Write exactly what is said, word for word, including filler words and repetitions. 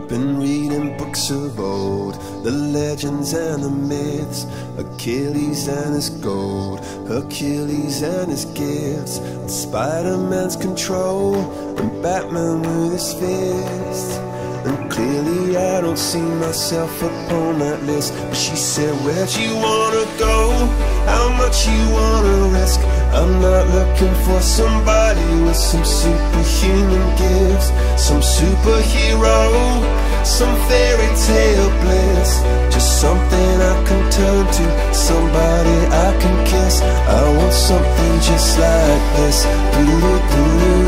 Been reading books of old, the legends and the myths, Achilles and his gold, Hercules and his gifts, and Spider-Man's control, and Batman with his fists. And clearly I don't see myself upon that list. But she said, where'd you wanna go? How much you wanna risk? I'm not looking for somebody with some superhuman gifts, some superhero, some fairy tale bliss. Just something I can turn to, somebody I can kiss. I want something just like this. Do-do-do-do.